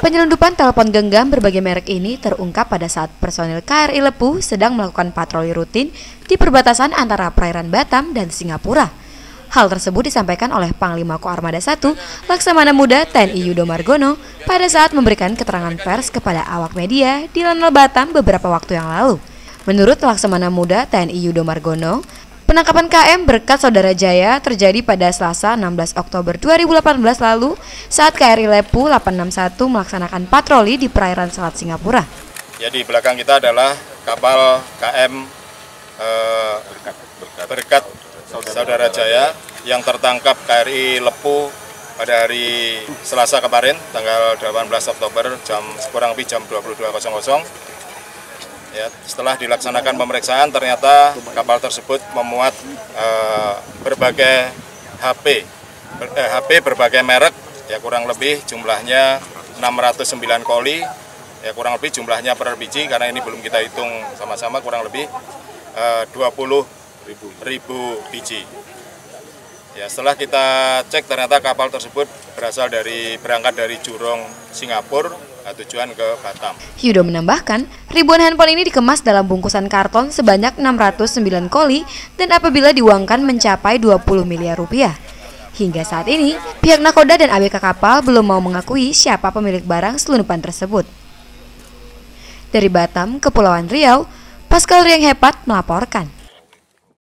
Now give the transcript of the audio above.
Penyelundupan telepon genggam berbagai merek ini terungkap pada saat personil KRI Lepu sedang melakukan patroli rutin di perbatasan antara perairan Batam dan Singapura. Hal tersebut disampaikan oleh Panglima Koarmada 1 Laksamana Muda TNI Yudo Margono pada saat memberikan keterangan pers kepada awak media di Lanal Batam beberapa waktu yang lalu. Menurut Laksamana Muda TNI Yudo Margono, penangkapan KM Berkat Saudara Jaya terjadi pada Selasa 16 Oktober 2018 lalu saat KRI Lepu 861 melaksanakan patroli di perairan Selat Singapura. Ya, di belakang kita adalah kapal KM Berkat Saudara Jaya yang tertangkap KRI Lepu pada hari Selasa kemarin, tanggal 18 Oktober kurang lebih jam 22.00. Ya, setelah dilaksanakan pemeriksaan, ternyata kapal tersebut memuat berbagai HP berbagai merek, ya kurang lebih jumlahnya 609 koli, ya kurang lebih jumlahnya per biji karena ini belum kita hitung sama-sama, kurang lebih 20.000 biji. Ya, setelah kita cek ternyata kapal tersebut berangkat dari Jurong, Singapura, tujuan ke Batam. Yudo menambahkan, ribuan handphone ini dikemas dalam bungkusan karton sebanyak 609 koli dan apabila diuangkan mencapai 20 miliar rupiah. Hingga saat ini, pihak nakoda dan ABK kapal belum mau mengakui siapa pemilik barang selundupan tersebut. Dari Batam, Kepulauan Riau, Pascal Riang Hepat melaporkan.